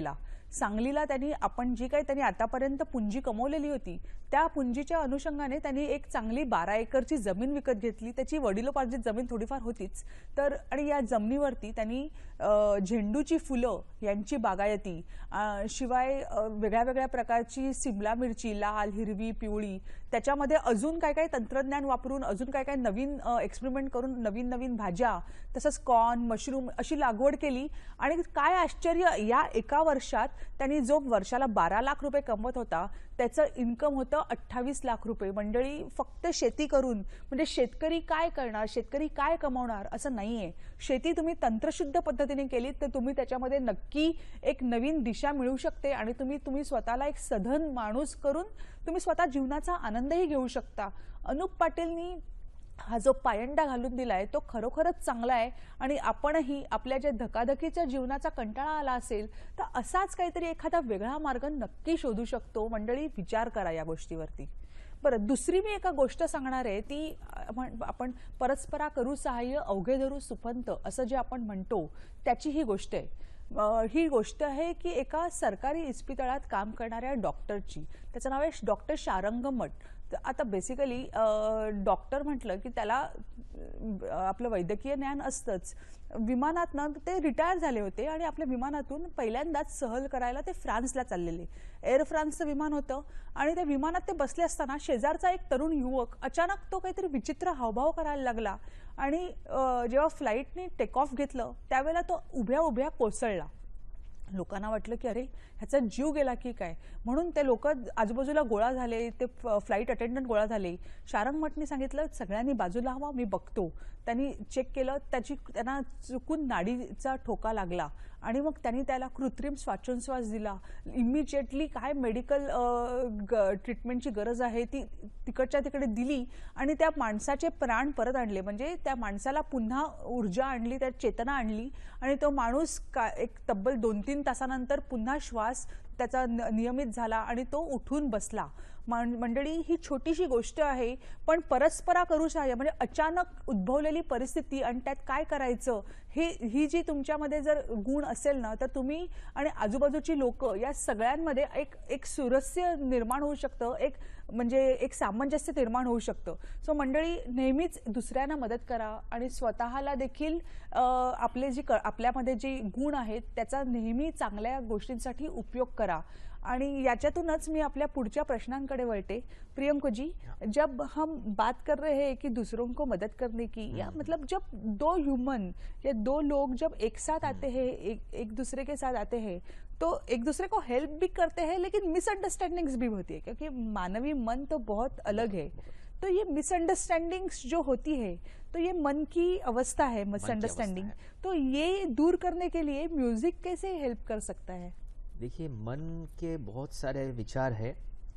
सांगलीला त्यांनी आपण जी काही त्यांनी आतापर्यंत पुंजी कमवलेली होती त्या पुंजीच्या अनुषंगाने त्यांनी एक चांगली बारा एकरची जमीन विकत घेतली. त्याची वडिलोपार्जित जमीन थोडीफार होतीच तर, आणि या जमिनीवरती त्यांनी झेंडूची फुलं यांची बागायती, शिवाय वेगळ्या वेगळ्या प्रकारची सिमला मिरची, लाल, हिरवी, पिवळी, त्याच्यामध्ये अजून काय काय तंत्रज्ञान वापरून अजून काय काय नवीन एक्सपेरिमेंट करून नवीन नवीन भाज्या, तसंच कॉर्न, मशरूम अशी लागवड केली. आणि काय आश्चर्य, या एका वर्षात त्यांनी जो वर्षाला बारा लाख रुपये कमवत होता त्याचं इन्कम होतं अठ्ठावीस लाख रुपये. मंडळी, फक्त शेती करून म्हणजे शेतकरी काय करणार, शेतकरी काय कमवणार असं नाहीये. शेती तुम्ही तंत्रशुद्ध पद्धतीने केली तर तुम्ही त्याच्यामध्ये नक्की एक नवीन दिशा मिळू शकते आणि तुम्ही तुम्ही स्वतःला एक सधन माणूस करून तुम्ही स्वतः जीवनाचा आनंदही घेऊ शकता. अनुप पाटीलनी हा जो पायंडा घालून दिलाय तो खरोखरच चांगला आहे. आणि आपणही आपल्या ज्या धकाधकीच्या जीवनाचा कंटाळा आला असेल तर असाच काहीतरी एखादा वेगळा मार्ग नक्की शोधू शकतो. मंडळी, विचार करा या गोष्टीवरती. बरं, दुसरी मी एका गोष्ट सांगणार आहे ती आपण परस्परा करू सहाय्य अवघे धरू सुपंत असं जे आपण म्हणतो त्याची ही गोष्ट आहे. ही गोष्ट आहे की एका सरकारी इस्पितळात काम करणाऱ्या डॉक्टरची. त्याचं नाव आहे डॉक्टर शारंग मठ. आता बेसिकली डॉक्टर म्हटलं की त्याला आपलं वैद्यकीय ज्ञान असतंच. विमानातनं ते रिटायर झाले होते आणि आपल्या विमानातून पहिल्यांदाच सहल करायला ते फ्रान्सला चाललेले. एअर फ्रान्सचं विमान होतं आणि त्या विमानात ते बसले असताना शेजारचा एक तरुण युवक अचानक तो काहीतरी विचित्र हावभाव करायला लागला आणि जेव्हा फ्लाईटने टेक ऑफ घेतलं त्यावेळेला तो उभ्या उभ्या कोसळला. लोकांना वाटलं की अरे ह्याचा जीव गेला की काय, म्हणून ते लोक आजूबाजूला गोळा झाले, ते फ्लाईट अटेंडंट गोळा झाले. शारंग मठनी सांगितलं सगळ्यांनी बाजूला हवा, मी बघतो. त्यांनी चेक केलं, त्याची त्यांना चुकून नाडीचा ठोका लागला आणि मग त्यांनी त्याला कृत्रिम श्वासोच्छ्वास दिला. इमिजिएटली काय मेडिकल ट्रीटमेंटची गरज आहे ती तिकडच्या तिकडे दिली आणि त्या माणसाचे प्राण परत आणले. म्हणजे त्या माणसाला पुन्हा ऊर्जा आणली, त्या चेतना आणली आणि तो माणूस का एक तब्बल दोन तीन तासानंतर पुन्हा श्वास त्याचा नियमित झाला आणि तो उठून बसला. मंडळी, ही छोटीशी गोष्ट आहे पण परस्परा करू सहाय्य म्हणजे अचानक उद्भवलेली परिस्थिती आणि त्यात काय करायचं हे ही जी तुमच्यामध्ये जर गुण असेल ना तर तुम्ही आणि आजूबाजूची लोक या सगळ्यांमध्ये एक एक सुरस्य निर्माण होऊ शकतं, एक म्हणजे एक सामंजस्य निर्माण होऊ शकतं. सो मंडळी, नेहमीच दुसऱ्यांना मदत करा आणि स्वतःला देखील आपले जी आपल्यामध्ये जे गुण आहेत त्याचा नेहमी चांगल्या गोष्टींसाठी उपयोग करा. आणि याच्यातूनच मी आपल्या पुढच्या प्रश्नांकडे वळते. प्रियंको जी, जब हम बात कर रहे हैं कि दूसरों को मदद करने की, या मतलब जब दो ह्यूमन या दो लोग जब एक साथ आते हैं, एक एक दूसरे के साथ आते हैं तो एक दूसरे को हेल्प भी करते हैं लेकिन मिसअंडरस्टैंडिंग्स भी होती है क्योंकि मानवी मन तो बहुत अलग है. तो ये मिसअंडरस्टैंडिंग्स जो होती है तो ये मन की अवस्था है, मिसअंडरस्टैंडिंग, तो ये दूर करने के लिए म्यूजिक कैसे हेल्प कर सकता है? देखिए, मन के बहुत सारे विचार है,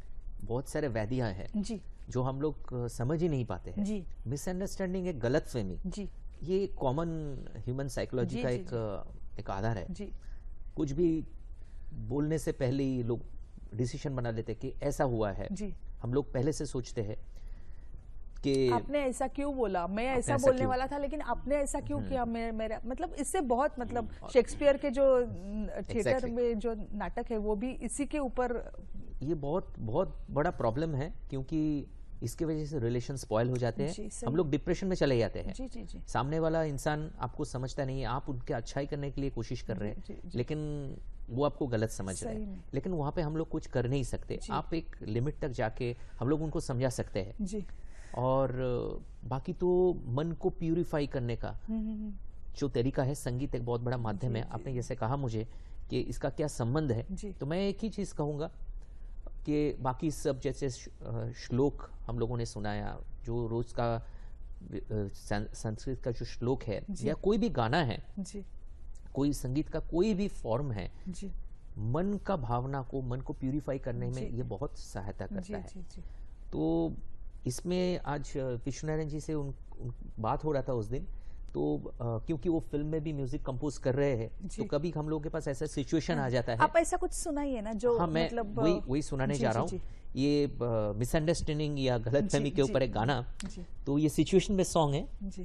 बहुत सारे व्याधियां हैं जी जो हम लोग समझ ही नहीं पाते हैं. जी मिसअंडरस्टैंडिंग, एक गलतफहमी, जी ये कॉमन ह्यूमन साइकोलॉजी का जी, एक एक आधार है. जी कुछ भी बोलने से पहले ही लोग डिसीजन बना लेते हैं कि ऐसा हुआ है. जी हम लोग पहले से सोचते हैं कि आपने ऐसा क्यों बोला, मैं ऐसा ऐसा बोलने क्यों? वाला था लेकिन आपने ऐसा क्यों किया. मेरा मेरा मतलब इससे बहुत मतलब शेक्सपियर के जो थिएटर Exactly. में जो नाटक है वो भी इसी के ऊपर. ये बहुत बहुत बड़ा प्रॉब्लम है क्योंकि इसके वजह से रिलेशन स्पॉइल हो जाते जी, हैं. सही। हम लोग डिप्रेशन में चले जाते हैं. जी जी जी सामने वाला इंसान आपको समझता नहीं है, आप उनके अच्छाई करने के लिए कोशिश कर रहे जी, हैं जी। लेकिन वो आपको गलत समझ रहे सही हैं. में। लेकिन वहां पे हम लोग कुछ कर नहीं सकते. जी। आप एक लिमिट तक जाके हम लोग उनको समझा सकते हैं. जी और बाकी तो मन को प्यूरिफाई करने का हम्म, हम्म, जो तरीका है, संगीत एक बहुत बड़ा माध्यम जी, है. जी, आपने जैसे कहा मुझे कि इसका क्या संबंध है, जी। तो मैं एक ही चीज कहूंगा कि बाकी सब जैसे श- अ, श्लोक हम लोगों ने सुनाया, जो रोज का अ, सं- संस्कृत का जो श्लोक है जी। या कोई भी गाना है, जी कोई संगीत का कोई भी फॉर्म है, जी मन का भावना को मन को प्यूरिफाई करने में जी। ये बहुत सहायता जी करता है. जी जी तो इसमें आज विष्णु नारायण जी से उन, उन बात हो रहा था उस दिन, तो अ, क्योंकि वो फिल्म में भी म्यूजिक कंपोज कर रहे हैं, जी। तो कभी हम लोगों के पास ऐसा सिचुएशन आ जाता है. आप ऐसा कुछ सुनाइए ना जो हाँ, मैं मतलब वही वही सुनाने जी, जा जी, रहा जी। हूँ. ये मिसअंडरस्टैंडिंग या गलतफहमी जी, के जी। ऊपर एक गाना, जी तो ये सिचुएशन में सॉन्ग है. जी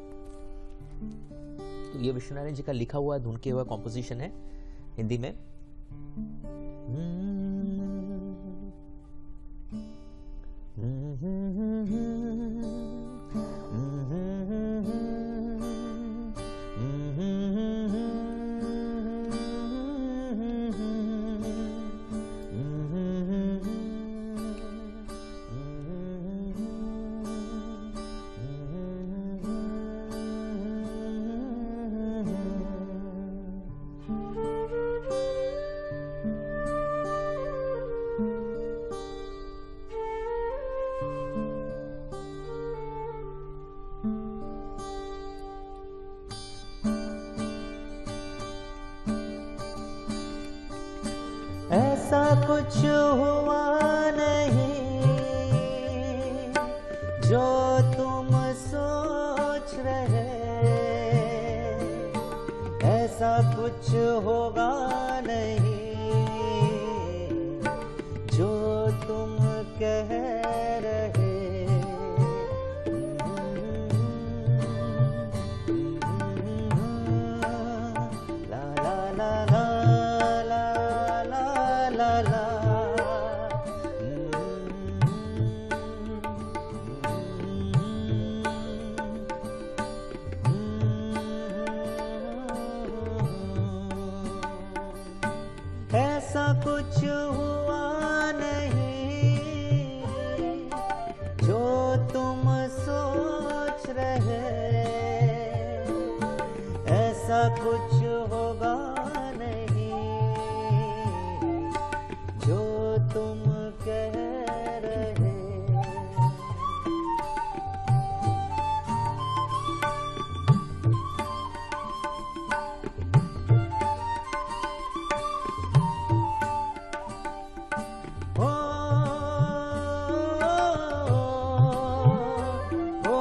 तो ये विष्णु नारायण जी का लिखा हुआ धुन के हुआ कॉम्पोजिशन है हिंदी में. कुछ हुआ नहीं जो तुम सोच रहे, ऐसा कुछ होगा नहीं जो तुम कह रहे। ला ला ला ला ला ला ला ला। ऐसा कुछ हुआ नहीं जो तुम सोच रहे, ऐसा कुछ होगा नहीं जो तुम कह रहे। ओ, ओ,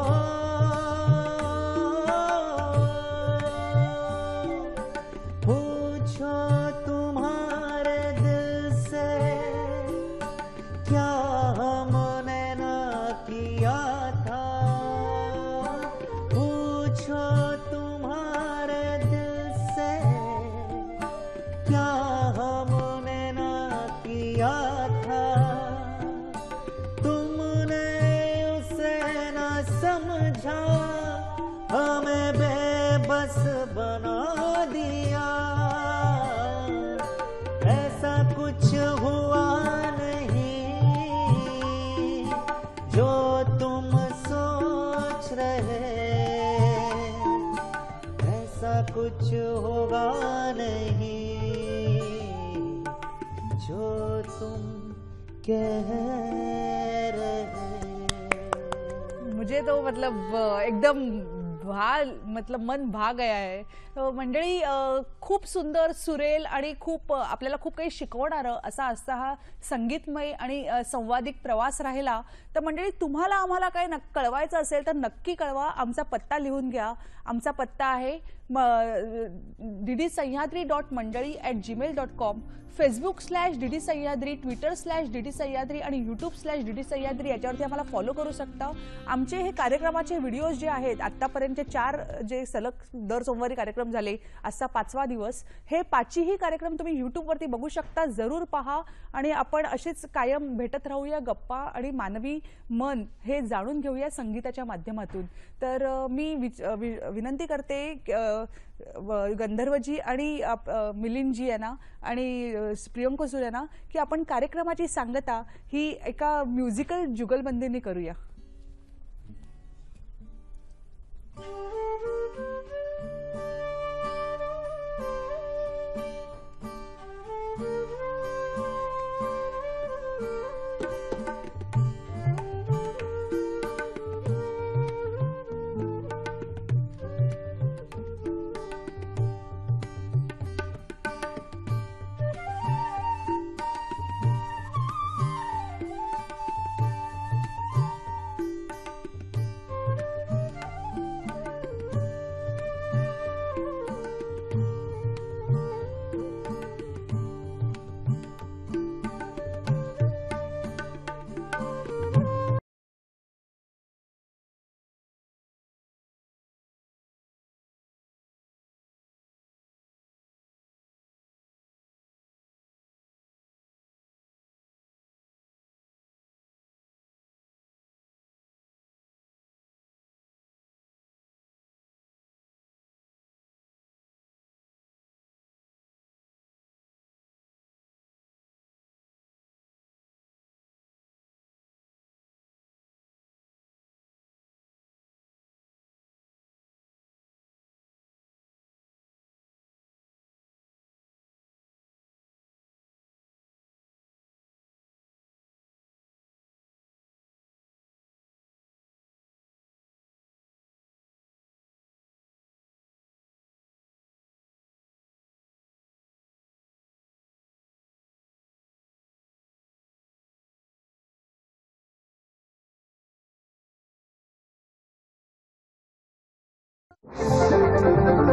पूछो तुम्हारे दिल से क्या हमने ना किया था, पूछो तुम्हारे दिल से क्या हमने ना किया था, तुमने उसे ना समझा, हमें बेबस बना दिया। ऐसा कुछ हुआ नहीं जो तुम सोच रहे, ऐसा कुछ होगा नहीं जो तुम कह रहे। मुझे तो मतलब अ, एकदम भा मतलब मन भा गया आहे. अ, मंडळी अ, खूप सुंदर सुरेल आणि खूप अ, आपल्याला खूप काही शिकवणारं असा असता हा संगीतमय आणि अ, संवादिक प्रवास राहिला. तर मंडळी तुम्हाला आम्हाला काय न कळवायचं असेल तर नक्की कळवा. आमचा पत्ता लिहून घ्या. आमचा पत्ता आहे D D Sahyadri dot mandali at Gmail dot com, Facebook slash D D Sahyadri, Twitter slash D D Sahyadri आणि YouTube slash D D Sahyadri याच्यावरती आम्हाला फॉलो करू शकता. आमचे हे कार्यक्रमाचे व्हिडिओज जे आहेत आत्तापर्यंतचे चार जे सलग दर सोमवारी कार्यक्रम झाले, आजचा पाचवा दिवस, हे पाचही कार्यक्रम तुम्ही यूट्यूबवरती बघू शकता. जरूर पहा आणि आपण असेच कायम भेटत राहूया. गप्पा आणि मानवी मन हे जाणून घेऊया संगीताच्या माध्यमातून. तर अ, मी विच- अ, वि- विनंती करते अ, व- गंधर्वजी आणि आप- अ, मिलिंदजी यांना आणि अ, प्रियंका सुर यांना की आपण कार्यक्रमाची सांगता ही एका म्युझिकल जुगलबंदीने करूया. धन्यवाद